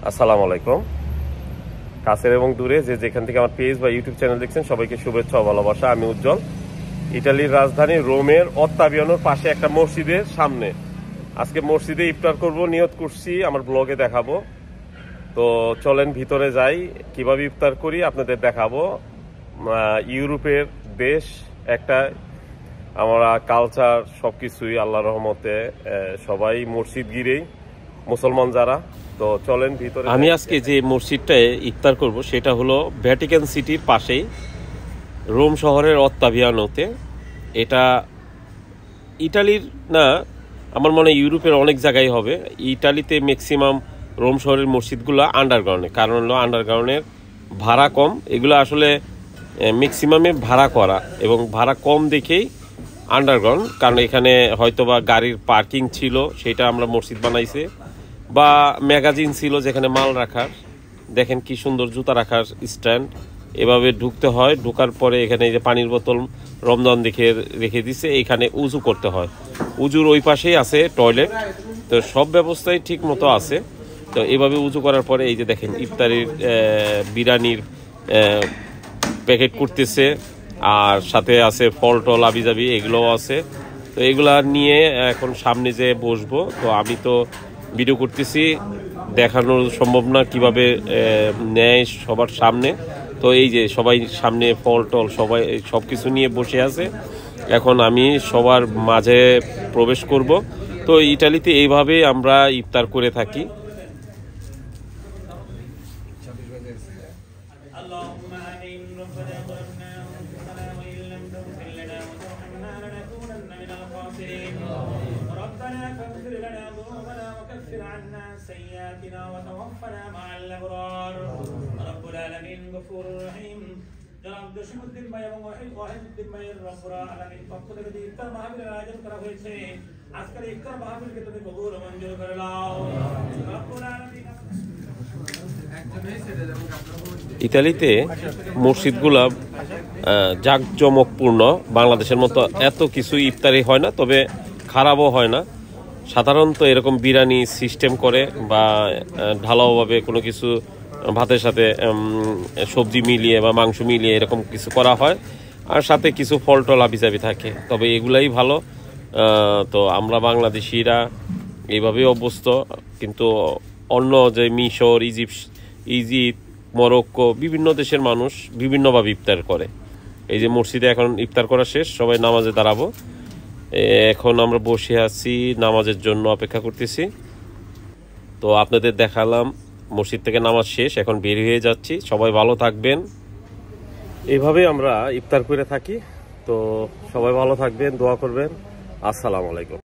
আসসালামু আলাইকুম। কাছের এবং দূরে যে যেখান থেকে আমার পেজ বা ইউটিউব চ্যানেল দেখছেন সবাইকে শুভেচ্ছা ও ভালোবাসা। আমি উজ্জ্বল। ইটালির রাজধানী রোমের অত্তাবিয়ানোর পাশে একটা মসজিদের সামনে আজকে মসজিদে ইফতার করব নিয়ত করছি, আমার ব্লগে দেখাবো। তো চলেন ভিতরে যাই, কিভাবে ইফতার করি আপনাদের দেখাবো। ইউরোপের দেশ একটা, আমরা কালচার সবকিছুই আল্লাহর রহমতে সবাই মসজিদ গিরেই মুসলমান যারা। তো চলেন ভিতরে। আমি আজকে যে মসজিদটায় ইফতার করব সেটা হলো ভ্যাটিকান সিটির পাশেই রোম শহরের অত্তাবিয়ানোতে। এটা ইটালির না, আমার মনে হয় ইউরোপের অনেক জায়গায় হবে। ইটালিতে ম্যাক্সিমাম রোম শহরের মসজিদগুলো আন্ডারগ্রাউন্ডে, কারণ হলো আন্ডারগ্রাউন্ডের ভাড়া কম। এগুলো আসলে ম্যাক্সিমামে ভাড়া করা এবং ভাড়া কম দেখেই আন্ডারগ্রাউন্ড, কারণ এখানে হয়তোবা গাড়ির পার্কিং ছিল, সেটা আমরা মসজিদ বানাইছে, বা ম্যাগাজিন ছিল যেখানে মাল রাখার। দেখেন কি সুন্দর জুতা রাখার স্ট্যান্ড। এভাবে ঢুকতে হয়, ঢোকার পরে এখানে এই যে পানির বোতল রমজান রেখে দিছে। এইখানে উজু করতে হয়, উজুর ওই পাশেই আছে টয়লেট। তো সব ব্যবস্থাই ঠিক মতো আছে। তো এভাবে উজু করার পরে এই যে দেখেন ইফতারির বিরিয়ানির প্যাকেট করতেছে, আর সাথে আছে ফল টল আবিজাবি, এগুলোও আছে। তো এগুলা নিয়ে এখন সামনে যে বসবো। তো আমি তো ভিডিও করতেছি, দেখানো সম্ভব না কিভাবে নেয় সবার সামনে। তো এই যে সবাই সামনে ফল টল সবাই সব কিছু নিয়ে বসে আছে। এখন আমি সবার মাঝে প্রবেশ করব। তো ইটালিতে এইভাবে আমরা ইফতার করে থাকি। ربنا فاغفر لنا ذنوبنا وكفر عنا سيئاتنا وتوفنا مع الأبرار رب العالمين غفور رحيم জনাব জসিমউদ্দিন ভাই এবং ওয়াহিদউদ্দিন ভাইয়ের রব্বুল আলামিন পক্ষ থেকে যে ইফতার মাহফিলের আয়োজন করা হয়েছে, আজকের ইফতার মাহফিলকে তুমি কবুল ও মঞ্জুর করে নাও রব্বুল আলামিন। ইতালিতে মসজিদগুলা জাঁকজমকপূর্ণ। বাংলাদেশের মতো এত কিছু ইফতারি হয় না, তবে খারাপও হয় না। সাধারণত এরকম বিরিয়ানি সিস্টেম করে বা ঢালাওভাবে কোনো কিছু ভাতের সাথে সবজি মিলিয়ে বা মাংস মিলিয়ে এরকম কিছু করা হয়, আর সাথে কিছু ফল টল আবিজাবি থাকে। তবে এগুলাই ভালো। তো আমরা বাংলাদেশিরা এইভাবেই অভ্যস্ত, কিন্তু অন্য যে মিশর, ইজিপ্ট, মরক্কো, বিভিন্ন দেশের মানুষ বিভিন্নভাবে ইফতার করে। এই যে মসজিদে এখন ইফতার করা শেষ, সবাই নামাজে দাঁড়াবো। এখন আমরা বসে আছি, নামাজের জন্য অপেক্ষা করতেছি। তো আপনাদের দেখালাম মসজিদ থেকে নামাজ শেষ, এখন বের হয়ে যাচ্ছি। সবাই ভালো থাকবেন। এইভাবে আমরা ইফতার করে থাকি। তো সবাই ভালো থাকবেন, দোয়া করবেন। আসসালামু আলাইকুম।